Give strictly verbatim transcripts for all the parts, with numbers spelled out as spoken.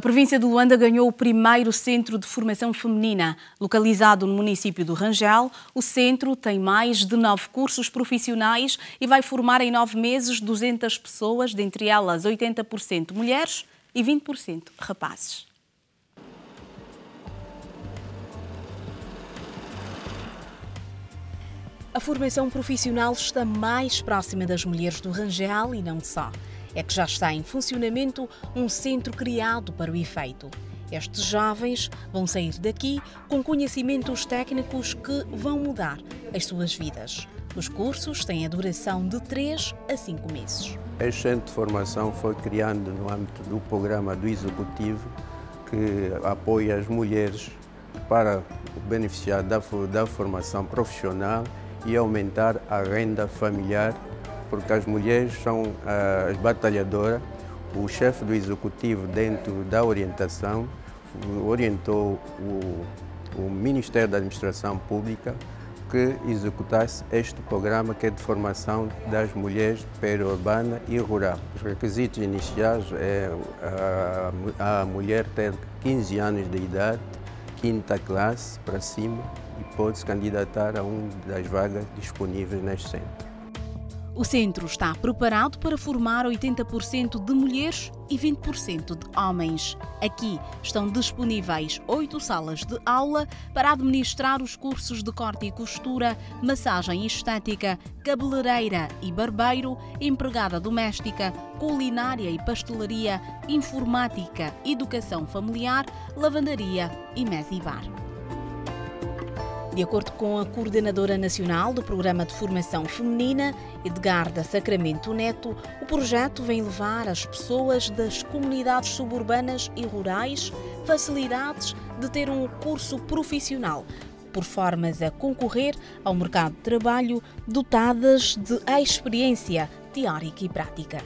província de Luanda ganhou o primeiro centro de formação feminina. Localizado no município do Rangel, o centro tem mais de nove cursos profissionais e vai formar em nove meses duzentas pessoas, dentre elas oitenta por cento mulheres e vinte por cento rapazes. A formação profissional está mais próxima das mulheres do Rangel e não só. É que já está em funcionamento um centro criado para o efeito. Estes jovens vão sair daqui com conhecimentos técnicos que vão mudar as suas vidas. Os cursos têm a duração de três a cinco meses. Este centro de formação foi criado no âmbito do programa do Executivo, que apoia as mulheres para beneficiar da, da formação profissional e aumentar a renda familiar, porque as mulheres são uh, as batalhadoras. O chefe do Executivo, dentro da orientação, orientou o, o Ministério da Administração Pública que executasse este programa, que é de formação das mulheres periurbana e rural. Os requisitos iniciais é a, a mulher ter quinze anos de idade, quinta classe para cima, e pode se candidatar a uma das vagas disponíveis neste centro. O centro está preparado para formar oitenta por cento de mulheres e vinte por cento de homens. Aqui estão disponíveis oito salas de aula para administrar os cursos de corte e costura, massagem e estética, cabeleireira e barbeiro, empregada doméstica, culinária e pastelaria, informática, educação familiar, lavandaria e mesa e bar. De acordo com a coordenadora nacional do Programa de Formação Feminina, Edgarda Sacramento Neto, o projeto vem levar às pessoas das comunidades suburbanas e rurais facilidades de ter um curso profissional, por formas a concorrer ao mercado de trabalho dotadas de experiência teórica e prática.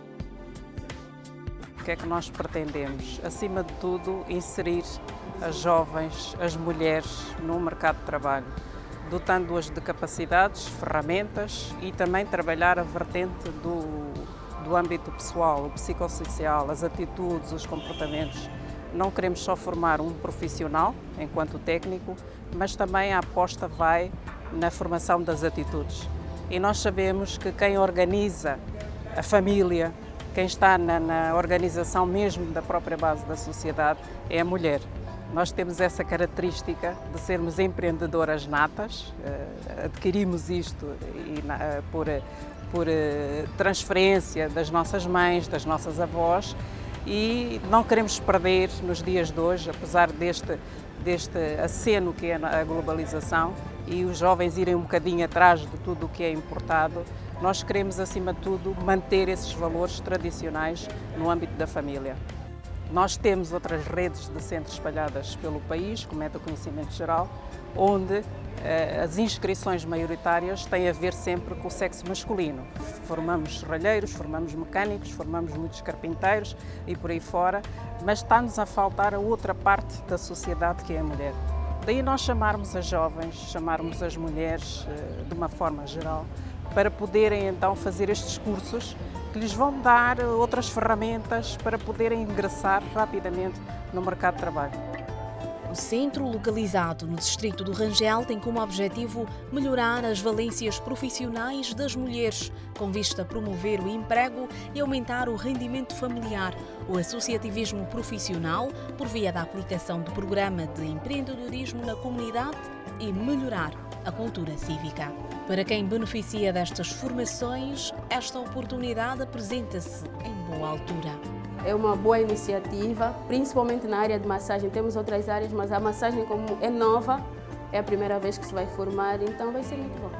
O que é que nós pretendemos? Acima de tudo, inserir as jovens, as mulheres no mercado de trabalho, dotando-as de capacidades, ferramentas e também trabalhar a vertente do, do âmbito pessoal, o psicossocial, as atitudes, os comportamentos. Não queremos só formar um profissional enquanto técnico, mas também a aposta vai na formação das atitudes. E nós sabemos que quem organiza a família, quem está na, na organização mesmo da própria base da sociedade é a mulher. Nós temos essa característica de sermos empreendedoras natas, adquirimos isto por, por transferência das nossas mães, das nossas avós, e não queremos perder nos dias de hoje, apesar deste, deste aceno que é a globalização e os jovens irem um bocadinho atrás de tudo o que é importado, nós queremos, acima de tudo, manter esses valores tradicionais no âmbito da família. Nós temos outras redes de centros espalhadas pelo país, como é do conhecimento geral, onde eh, as inscrições maioritárias têm a ver sempre com o sexo masculino. Formamos serralheiros, formamos mecânicos, formamos muitos carpinteiros e por aí fora, mas está-nos a faltar a outra parte da sociedade, que é a mulher. Daí nós chamarmos as jovens, chamarmos as mulheres eh, de uma forma geral, para poderem então fazer estes cursos que lhes vão dar outras ferramentas para poderem ingressar rapidamente no mercado de trabalho. O centro, localizado no distrito do Rangel, tem como objetivo melhorar as valências profissionais das mulheres, com vista a promover o emprego e aumentar o rendimento familiar, o associativismo profissional, por via da aplicação do programa de empreendedorismo na comunidade e melhorar a cultura cívica. Para quem beneficia destas formações, esta oportunidade apresenta-se em boa altura. É uma boa iniciativa, principalmente na área de massagem. Temos outras áreas, mas a massagem, como é nova, é a primeira vez que se vai formar, então vai ser muito bom.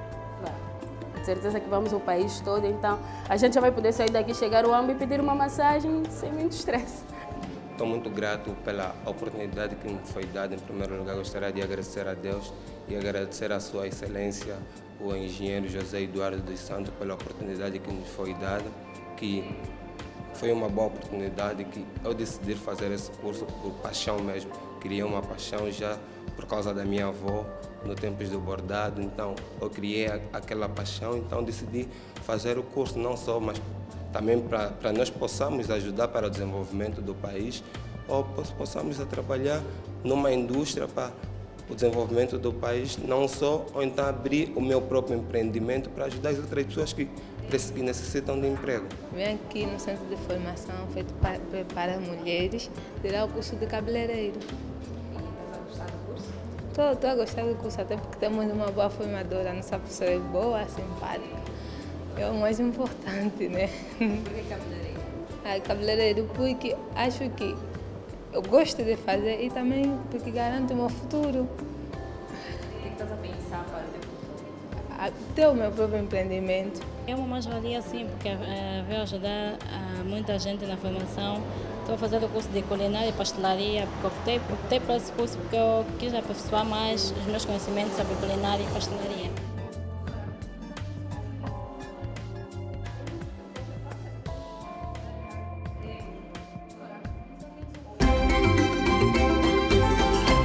Com certeza que vamos ao país todo, então a gente já vai poder sair daqui, chegar ao AMB e pedir uma massagem sem muito estresse. Estou muito grato pela oportunidade que me foi dada. Em primeiro lugar, gostaria de agradecer a Deus e agradecer a Sua Excelência, o engenheiro José Eduardo dos Santos, pela oportunidade que nos foi dada, que foi uma boa oportunidade, que eu decidi fazer esse curso por paixão mesmo. Criei uma paixão já por causa da minha avó, no tempos do bordado, então eu criei aquela paixão, então decidi fazer o curso, não só, mas também para nós possamos ajudar para o desenvolvimento do país, ou possamos a trabalhar numa indústria para o desenvolvimento do país, não só, ou então abrir o meu próprio empreendimento para ajudar as outras pessoas que, que necessitam de emprego. Vim aqui no centro de formação feito para, para mulheres tirar o curso de cabeleireiro. Estás a gostar do curso? Estou, estou a gostar do curso, até porque temos uma boa formadora, nossa professora é boa, simpática. É o mais importante, né? Por que cabeleireiro? Ah, cabeleireiro porque acho que eu gosto de fazer e também porque garante o meu futuro. O que estás a pensar para o teu futuro? Ter o meu próprio empreendimento. É uma mais-valia sim, porque uh, veio ajudar uh, muita gente na formação. Estou a fazer o curso de culinária e pastelaria, porque optei, optei por esse curso porque eu quis aperfeiçoar mais os meus conhecimentos sobre culinária e pastelaria.